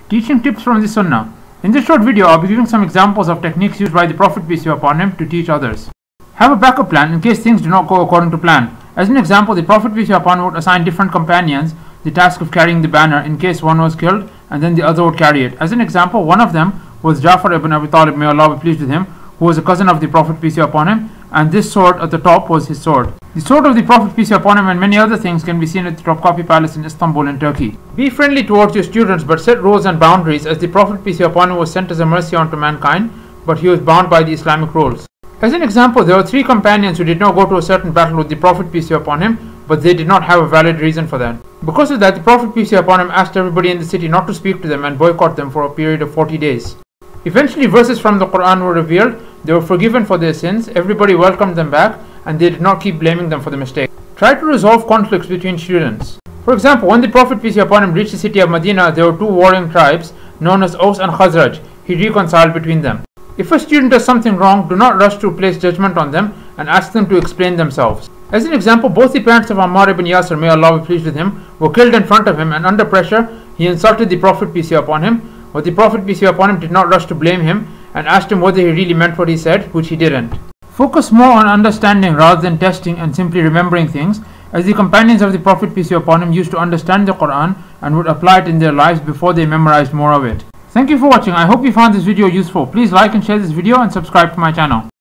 Teaching tips from the Sunnah. In this short video, I'll be giving some examples of techniques used by the Prophet peace be upon him to teach others. Have a backup plan in case things do not go according to plan. As an example, the Prophet peace be upon him would assign different companions the task of carrying the banner in case one was killed, and then the other would carry it. As an example, one of them was Ja'far ibn Abi Talib, may Allah be pleased with him, who was a cousin of the Prophet peace be upon him, and this sword at the top was his sword. The sword of the Prophet peace be upon him and many other things can be seen at the Topkapi Palace in Istanbul in Turkey. Be friendly towards your students, but set rules and boundaries, as the Prophet peace be upon him was sent as a mercy unto mankind, but he was bound by the Islamic rules. As an example, there were 3 companions who did not go to a certain battle with the Prophet peace be upon him, but they did not have a valid reason for that. Because of that, the Prophet peace be upon him asked everybody in the city not to speak to them and boycott them for a period of 40 days. Eventually, verses from the Quran were revealed. They were forgiven for their sins, everybody welcomed them back, and they did not keep blaming them for the mistake. Try to resolve conflicts between students. For example, when the Prophet peace be upon him reached the city of Medina, there were 2 warring tribes known as Aus and Khazraj. He reconciled between them. If a student does something wrong, do not rush to place judgment on them and ask them to explain themselves. As an example, both the parents of Ammar ibn Yasir, may Allah be pleased with him, were killed in front of him, and under pressure he insulted the Prophet peace be upon him, but the Prophet peace be upon him did not rush to blame him and asked him whether he really meant what he said, which he didn't. Focus more on understanding rather than testing and simply remembering things, as the companions of the Prophet peace be upon him used to understand the Quran and would apply it in their lives before they memorized more of it. Thank you for watching. I hope you found this video useful. Please like and share this video and subscribe to my channel.